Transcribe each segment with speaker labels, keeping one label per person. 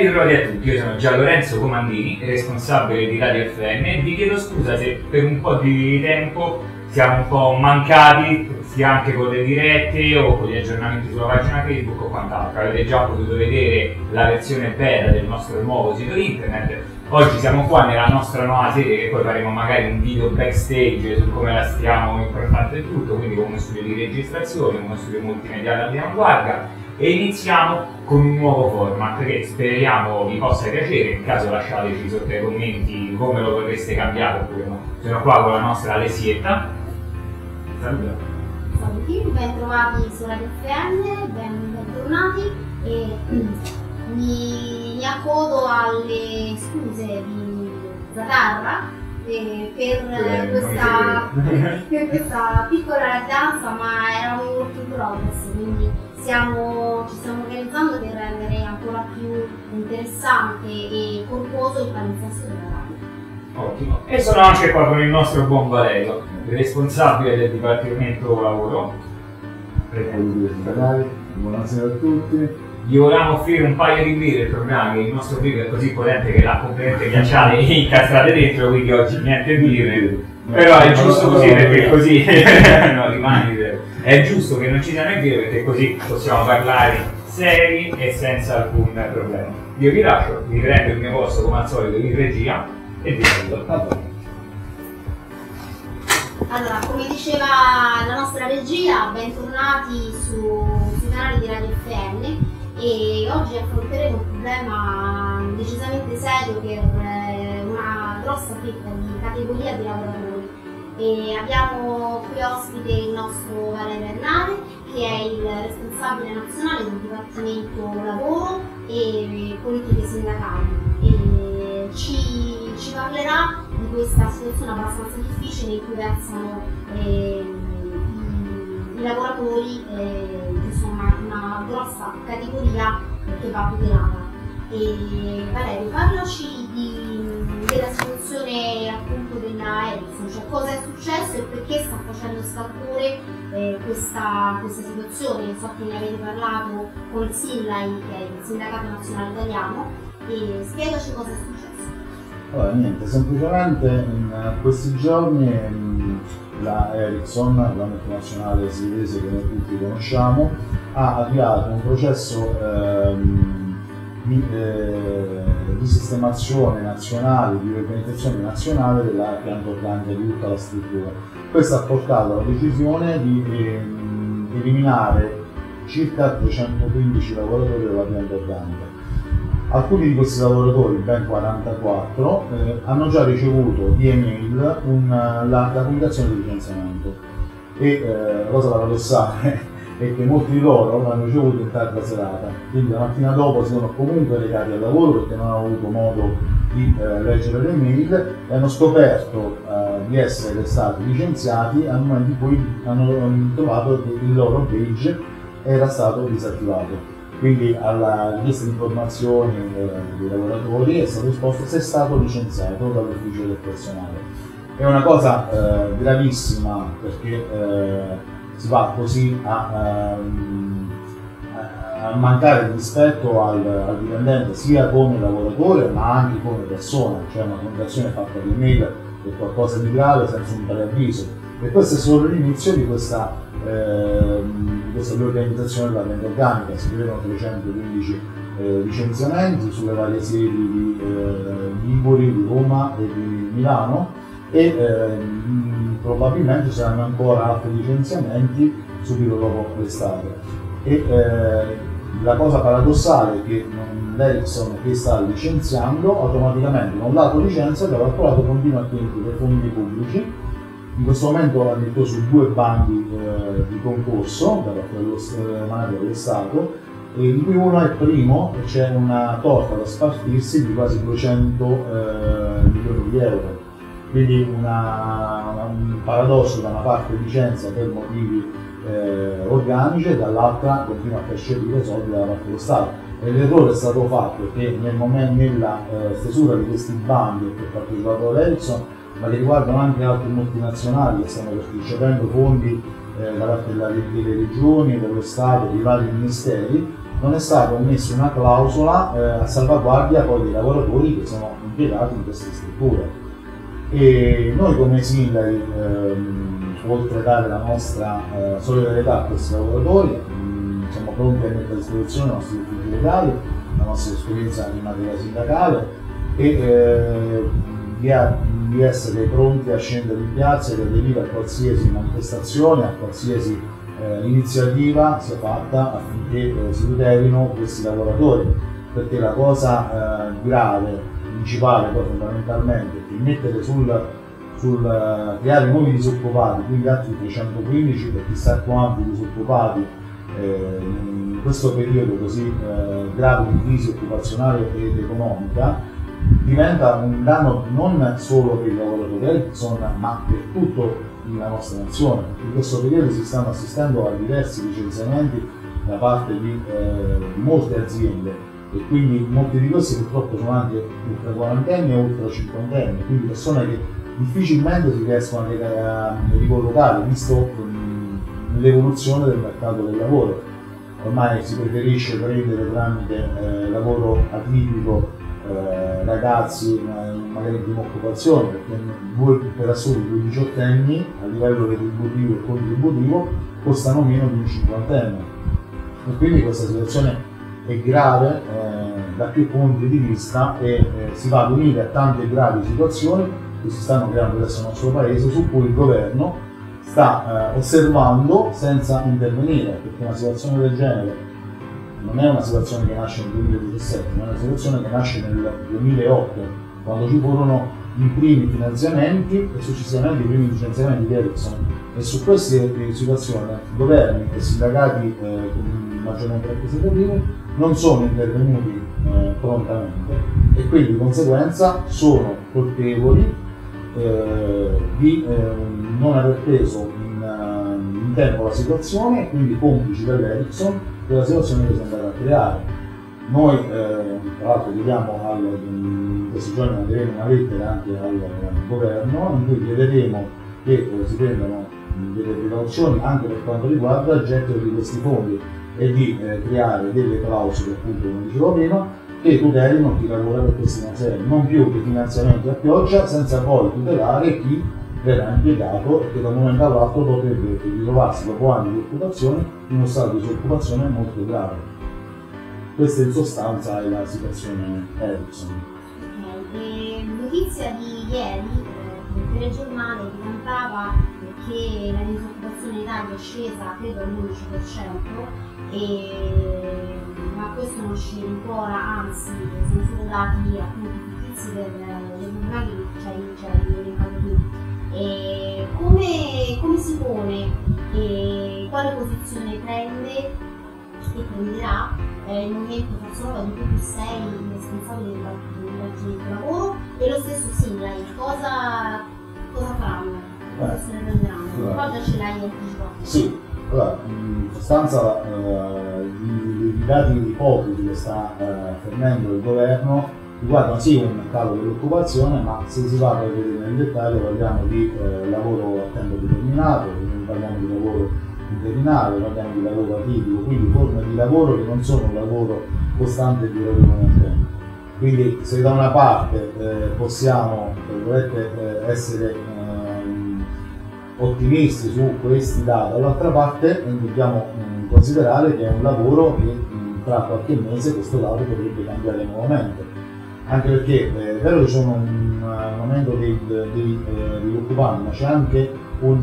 Speaker 1: ritrovati a tutti, io sono Gian Lorenzo Comandini, responsabile di Radio FM, e vi chiedo scusa se per un po' di tempo siamo un po' mancati, sia anche con le dirette o con gli aggiornamenti sulla pagina Facebook o quant'altro. Avete già potuto vedere la versione beta del nostro nuovo sito internet. Oggi siamo qua nella nostra nuova sede, che poi faremo magari un video backstage su come la stiamo improntando e tutto, quindi con uno studio di registrazione, uno studio multimediale all'avanguardia, e iniziamo con un nuovo format che speriamo vi possa piacere. In caso lasciateci sotto nei commenti come lo vorreste cambiare, oppure no. Sono qua con la nostra Alessietta.
Speaker 2: Salve. Salve, ben trovati su Radio FM, bentornati, e mi accodo alle scuse di Zadarra per questa piccola raddanza, ma era un work in progress, quindi ci stiamo organizzando per rendere ancora più interessante e corposo il palinsesto della radio.
Speaker 1: Ottimo. E sono anche qua con il nostro buon Valerio, il responsabile del Dipartimento Lavoro.
Speaker 3: Buonasera a tutti.
Speaker 1: Gli volevamo offrire un paio di birre, il problema è che il nostro birra è così potente che l'ha completamente ghiacciata e incastrate dentro, quindi oggi niente birre. Però è giusto così, perché così no, rimani. È giusto che non ci siano i birre, perché così possiamo parlare seri e senza alcun problema. Io vi lascio, vi prendo il mio posto come al solito in regia e vi saluto.
Speaker 2: Allora, come diceva la nostra regia, bentornati sui canali di Radio FM, e oggi affronteremo un problema decisamente serio per una grossa fetta di categoria di lavoratori. E abbiamo qui ospite il nostro Valerio Ernare, che è il responsabile nazionale del Dipartimento Lavoro e Politiche Sindacali, e ci parlerà di questa situazione abbastanza difficile in cui versano i lavoratori, insomma una grossa categoria che va tutelata. E Valerio, parlaci della situazione appunto della Ericsson, cioè cosa è successo e perché sta facendo scalpore questa situazione. So che ne avete parlato con il SINLAI, che è il Sindacato Nazionale Italiano, e spiegaci cosa è successo.
Speaker 3: Allora, niente, semplicemente in questi giorni la Ericsson, la multinazionale svedese che noi tutti conosciamo, ha avviato un processo di sistemazione nazionale, di organizzazione nazionale della pianta organica di tutta la struttura. Questo ha portato alla decisione di eliminare circa 315 lavoratori della pianta organica. Alcuni di questi lavoratori, ben 44, hanno già ricevuto via email la comunicazione di licenziamento, e la cosa paradossale è che molti di loro l'hanno ricevuto in tarda serata, quindi la mattina dopo si sono comunque recati al lavoro perché non hanno avuto modo di leggere le mail, e hanno scoperto di essere stati licenziati al momento in cui hanno trovato che il loro page era stato disattivato. Quindi alla richiesta di informazioni dei lavoratori è stato risposto se è stato licenziato dall'ufficio del personale. È una cosa gravissima, perché si va così a mancare di rispetto al dipendente, sia come lavoratore ma anche come persona, cioè una comunicazione fatta di mail è qualcosa di grave senza un preavviso. E questo è solo l'inizio di questa riorganizzazione della pianta organica. Si prevedono 315 licenziamenti sulle varie sedi di Liguri, di Roma e di Milano, e probabilmente ci saranno ancora altri licenziamenti subito dopo l'estate. E la cosa paradossale è che l'Ericsson, che sta licenziando, automaticamente non dato licenza, dall'altro lato continua a chiedere fondi pubblici. In questo momento ha detto su 2 bandi di concorso da parte dello Stato, di cui uno è il primo, e c'è una torta da spartirsi di quasi 200 milioni di euro. Quindi un paradosso: da una parte licenza per motivi organici e dall'altra continua a percepire soldi dalla parte dello Stato. E l'errore è stato fatto che nella stesura di questi bandi che ha partecipato l'Ericsson, ma che riguardano anche altre multinazionali che stanno ricevendo fondi da parte delle regioni, dello Stato, dei vari ministeri, non è stata messa una clausola a salvaguardia poi dei lavoratori che sono impiegati in queste strutture. E noi come sindaci, oltre a dare la nostra solidarietà a questi lavoratori, siamo pronti a mettere a disposizione i nostri uffici legali, la nostra esperienza in materia sindacale e di essere pronti a scendere in piazza ed aderire a qualsiasi manifestazione, a qualsiasi iniziativa sia fatta affinché si tutelino questi lavoratori, perché la cosa grave, principale poi fondamentalmente, è mettere sul creare nuovi disoccupati, quindi altri 315 per chissà quanti disoccupati in questo periodo così grave di crisi occupazionale ed economica, diventa un danno non solo per i lavoratori Ericsson ma per tutta la nostra nazione. In questo periodo si stanno assistendo a diversi licenziamenti da parte di molte aziende e quindi molti di questi purtroppo sono anche ultra quarantenni e ultra cinquantenni, quindi persone che difficilmente si riescono a ricollocare visto l'evoluzione del mercato del lavoro. Ormai si preferisce prendere tramite lavoro atipico ragazzi magari in prima occupazione, perché per assurdo due diciottenni a livello retributivo e contributivo costano meno di un cinquantenne e quindi questa situazione è grave da più punti di vista e si va ad unire a tante gravi situazioni che si stanno creando adesso nel nostro paese, su cui il governo sta osservando senza intervenire, perché una situazione del genere non è una situazione che nasce nel 2017, ma è una situazione che nasce nel 2008, quando ci furono i primi finanziamenti e successivamente i primi licenziamenti di Ericsson. E su queste situazioni governi e sindacati maggiormente rappresentativi non sono intervenuti prontamente e quindi di conseguenza sono colpevoli di non aver preso in tempo la situazione e quindi complici dell'Ericsson della situazione che si è andata a creare. Noi tra l'altro chiediamo in questi giorni manderemo una lettera anche al governo in cui chiederemo che si prendano delle precauzioni anche per quanto riguarda il gettito di questi fondi e di creare delle clausole, appunto come dicevo prima, che tutelino chi lavora per questi finanziamenti, non più che finanziamenti a pioggia senza poi tutelare chi verrà impiegato e che da un momento all'altro potrebbe ritrovarsi dopo anni di occupazione in uno stato di disoccupazione molto grave. Questa in sostanza è la situazione Ericsson.
Speaker 2: Notizia di ieri, il telegiornale ricantava che la disoccupazione in Italia è scesa credo all'11%, ma questo non ci rincuora, anzi sono solo dati appunto fittizi dei giornali che ci hai elencato tu. Come si pone e quale posizione prende e prenderà il movimento Forza Nuova di cui tu sei il responsabile del lavoro e lo stesso Sinlai, cosa faranno? Cosa se ne prenderanno? Cosa ce l'hai anticipato?
Speaker 3: Sì, allora, in sostanza i dati ipocriti che sta fornendo il governo riguardano sì un calo dell'occupazione, ma se si va a vedere nel dettaglio parliamo di lavoro a tempo determinato, parliamo di lavoro interinale, parliamo di lavoro atipico, quindi forme di lavoro che non sono un lavoro costante e duraturo nel tempo. Quindi se da una parte possiamo essere ottimisti su questi dati, dall'altra parte dobbiamo considerare che è un lavoro che tra qualche mese questo dato potrebbe cambiare nuovamente. Anche perché è vero che c'è un aumento degli occupati, ma c'è anche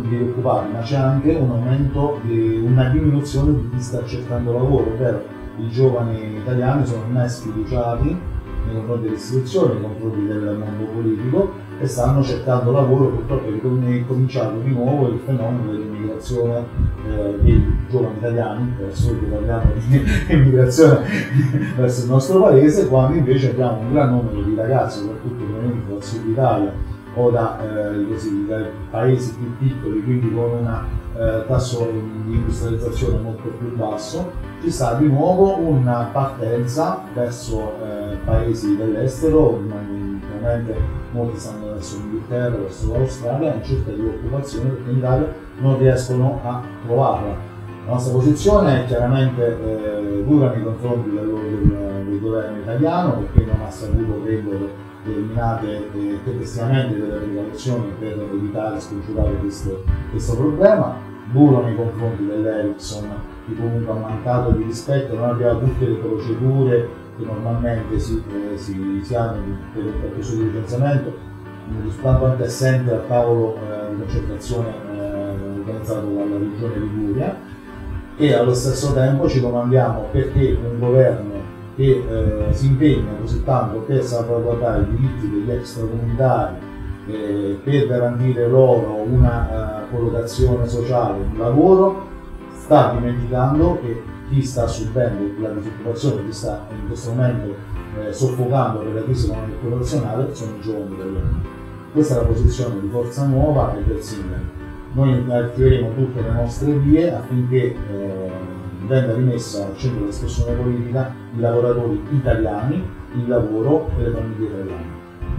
Speaker 3: un aumento, una diminuzione di chi sta cercando lavoro, ovvero i giovani italiani sono ormai sfiduciati nei confronti delle istituzioni, nei confronti del mondo politico e stanno cercando lavoro. Purtroppo è cominciato di nuovo il fenomeno dell'immigrazione dei giovani italiani, perché parliamo di immigrazione verso il nostro paese, quando invece abbiamo un gran numero di ragazzi, soprattutto provenienti dal sud Italia o dai paesi più piccoli, quindi con un tasso di industrializzazione molto più basso. Ci sta di nuovo una partenza verso paesi dell'estero, ovviamente molti stanno verso l'Inghilterra, verso l'Australia in cerca di occupazione perché in Italia non riescono a trovarla. La nostra posizione è chiaramente dura nei confronti del governo italiano, perché non ha saputo prendere determinate tempestivamente delle precauzioni per evitare e scongiurare questo problema, duro nei confronti dell'Ericsson, che comunque ha mancato di rispetto, non aveva tutte le procedure che normalmente si hanno per il processo di licenziamento, risultando anche assente al tavolo di concertazione organizzato dalla Regione Liguria. E allo stesso tempo ci domandiamo perché un governo che si impegna così tanto per salvaguardare i diritti degli extracomunitari, per garantire loro una collocazione sociale, un lavoro, sta dimenticando che chi sta subendo la disoccupazione, chi sta in questo momento soffocando per la crisi occupazionale sono i giovani italiani. Questa è la posizione di Forza Nuova e del Sindaco. Noi attiveremo tutte le nostre vie affinché venga rimessa al centro della discussione politica i lavoratori italiani, il lavoro e le famiglie italiane.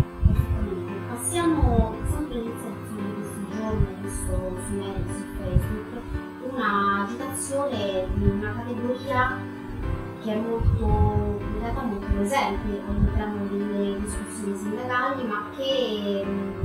Speaker 2: Passiamo sempre all'iniziativa di questi giorni, visto su Facebook, un'agitazione di una categoria che è in realtà molto presente all'interno delle discussioni sindacali, ma che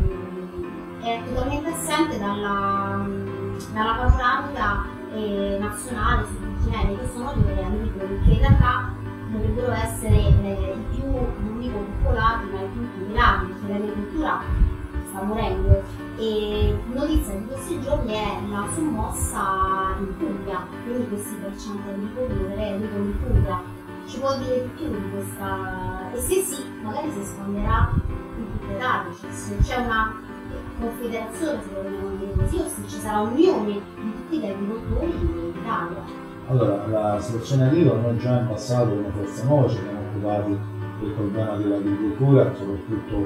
Speaker 2: è totalmente assente dalla panoramica nazionale sul continente, che sono gli agricoli, che in realtà dovrebbero essere i più, non dico popolati, ma i più tutelati, perché l'agricoltura sta morendo. E notizia di questi giorni è la sommossa in Puglia, quindi questi percenti agricoli in Puglia. Ci può dire di più di questa? E se sì, magari si espanderà in tutta Italia, cioè se c'è una confederazione, se vogliamo dire così, o se ci sarà unione di tutti gli agricoltori d'Italia.
Speaker 3: Allora, la situazione agricola, noi già in passato come Forza Nuova ci siamo occupati del problema dell'agricoltura, soprattutto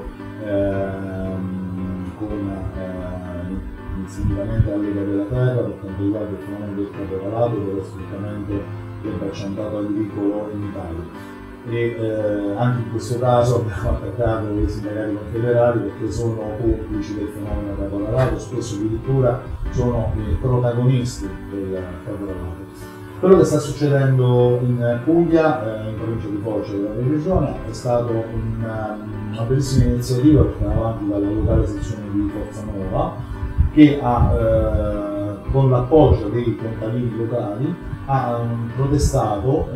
Speaker 3: insieme alla Lega della Terra per quanto riguarda il fenomeno del caporalato e dello sfruttamento del tracciantato agricolo in Italia. E anche in questo caso abbiamo attaccato i sindacati confederali perché sono complici del fenomeno caporalato, spesso addirittura sono i protagonisti del caporalato. Quello che sta succedendo in Puglia, in provincia di Foggia della Regione, è stata una bellissima iniziativa portata avanti dalla locale sezione di Forza Nuova, che con l'appoggio dei contadini locali ha protestato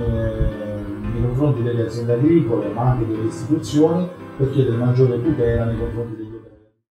Speaker 3: nei confronti delle aziende agricole, ma anche delle istituzioni, per chiedere maggiore tutela nei confronti degli